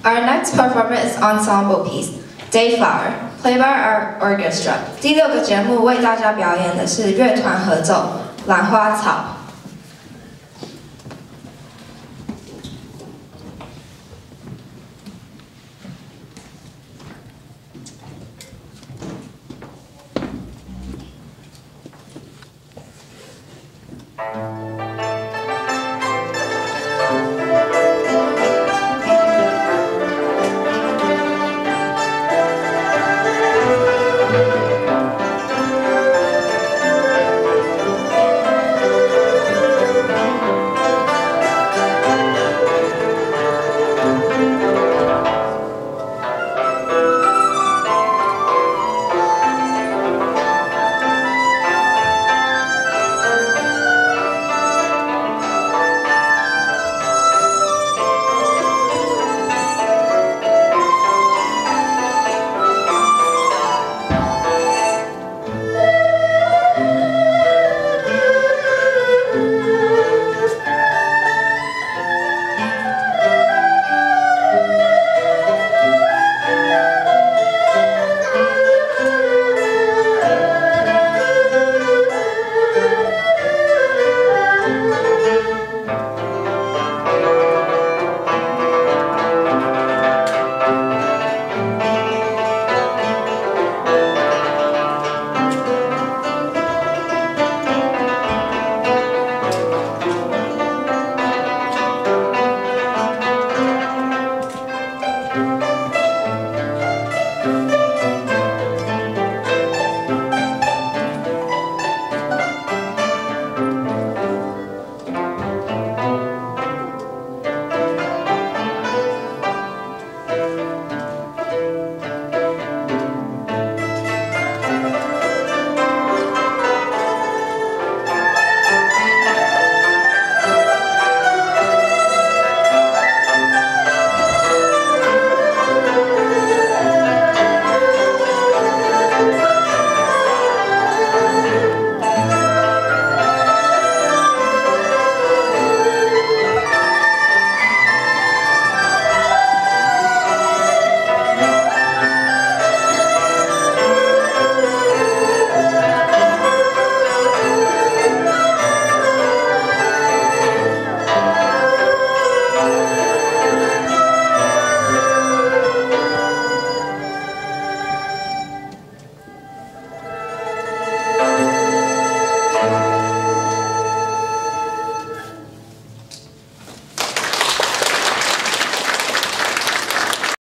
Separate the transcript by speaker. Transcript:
Speaker 1: Our next performance is ensemble piece, Dayflower, played by our orchestra. 第6个节目为大家表演的是乐团合奏《兰花草》。